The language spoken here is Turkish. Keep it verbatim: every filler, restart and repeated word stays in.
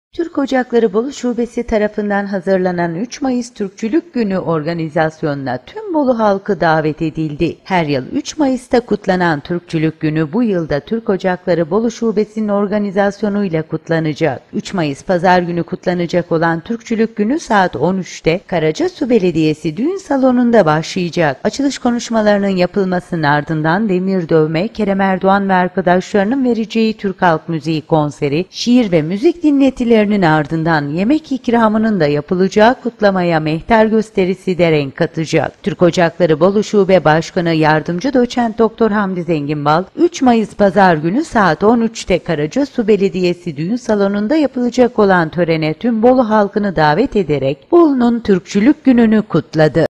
Türk Ocakları Bolu Şubesi tarafından hazırlanan üç Mayıs Türkçülük Günü organizasyonuna tüm Bolu halkı davet edildi. Her yıl üç Mayıs'ta kutlanan Türkçülük Günü bu yılda Türk Ocakları Bolu Şubesi'nin organizasyonuyla kutlanacak. üç Mayıs Pazar günü kutlanacak olan Türkçülük Günü saat on üçte Karacasu Belediyesi Düğün Salonu'nda başlayacak. Açılış konuşmalarının yapılmasının ardından Demir Dövme, Kerem Erdoğan ve arkadaşlarının vereceği Türk Halk Müziği konseri, şiir ve müzik dinletileri ardından yemek ikramının da yapılacağı kutlamaya mehter gösterisi de renk katacak. Türk Ocakları Bolu Şube Başkanı Yardımcı Doçent Doktor Hamdi Zenginbal, üç Mayıs Pazar günü saat on üçte Karacasu Belediyesi Düğün Salonu'nda yapılacak olan törene tüm Bolu halkını davet ederek Bolu'nun Türkçülük Günü'nü kutladı.